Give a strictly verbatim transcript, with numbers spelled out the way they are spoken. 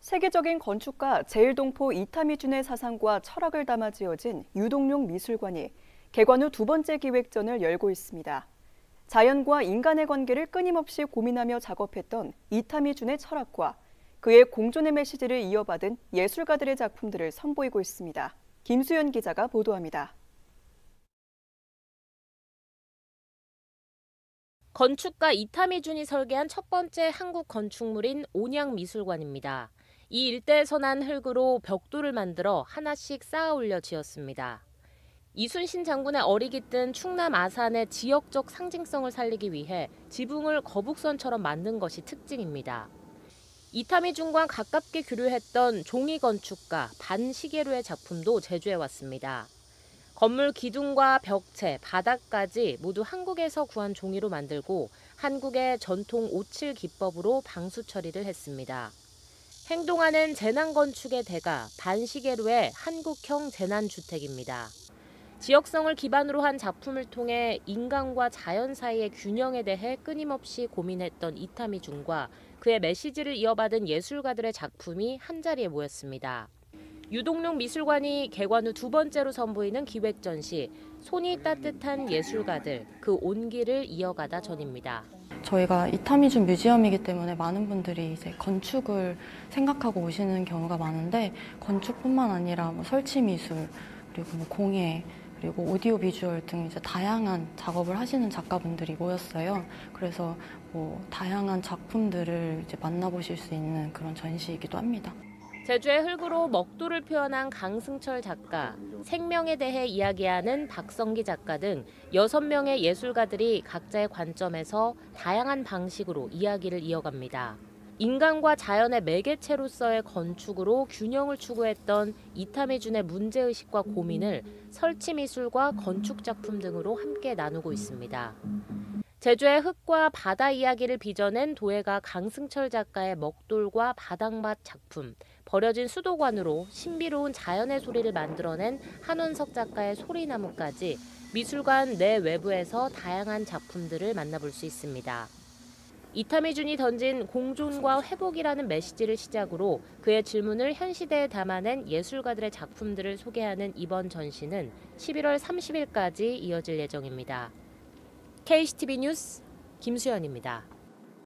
세계적인 건축가 제일동포 이타미준의 사상과 철학을 담아 지어진 유동룡 미술관이 개관 후 두 번째 기획전을 열고 있습니다. 자연과 인간의 관계를 끊임없이 고민하며 작업했던 이타미준의 철학과 그의 공존의 메시지를 이어받은 예술가들의 작품들을 선보이고 있습니다. 김수연 기자가 보도합니다. 건축가 이타미준이 설계한 첫 번째 한국 건축물인 온양미술관입니다. 이 일대에서 난 흙으로 벽돌을 만들어 하나씩 쌓아 올려 지었습니다. 이순신 장군의 어리 깃든 충남 아산의 지역적 상징성을 살리기 위해 지붕을 거북선처럼 만든 것이 특징입니다. 이타미준과 가깝게 교류했던 종이 건축가 반시계로의 작품도 제주에 왔습니다. 건물 기둥과 벽체, 바닥까지 모두 한국에서 구한 종이로 만들고 한국의 전통 오칠 기법으로 방수 처리를 했습니다. 행동하는 재난건축의 대가 반시계로의 한국형 재난주택입니다. 지역성을 기반으로 한 작품을 통해 인간과 자연 사이의 균형에 대해 끊임없이 고민했던 이타미준과 그의 메시지를 이어받은 예술가들의 작품이 한자리에 모였습니다. 유동룡 미술관이 개관 후 두 번째로 선보이는 기획전시 손이 따뜻한 예술가들, 그 온기를 이어가다 전입니다. 저희가 이타미준 뮤지엄이기 때문에 많은 분들이 이제 건축을 생각하고 오시는 경우가 많은데 건축뿐만 아니라 뭐 설치 미술, 그리고 뭐 공예, 그리고 오디오 비주얼 등 이제 다양한 작업을 하시는 작가분들이 모였어요. 그래서 뭐 다양한 작품들을 이제 만나보실 수 있는 그런 전시이기도 합니다. 제주의 흙으로 먹도를 표현한 강승철 작가, 생명에 대해 이야기하는 박성기 작가 등 여섯 명의 예술가들이 각자의 관점에서 다양한 방식으로 이야기를 이어갑니다. 인간과 자연의 매개체로서의 건축으로 균형을 추구했던 이타미준의 문제의식과 고민을 설치미술과 건축작품 등으로 함께 나누고 있습니다. 제주의 흙과 바다 이야기를 빚어낸 도예가 강승철 작가의 먹돌과 바닥밭 작품, 버려진 수도관으로 신비로운 자연의 소리를 만들어낸 한원석 작가의 소리나무까지 미술관 내 외부에서 다양한 작품들을 만나볼 수 있습니다. 이타미준이 던진 공존과 회복이라는 메시지를 시작으로 그의 질문을 현 시대에 담아낸 예술가들의 작품들을 소개하는 이번 전시는 십일월 삼십일까지 이어질 예정입니다. 케이씨티비 뉴스 김수연입니다.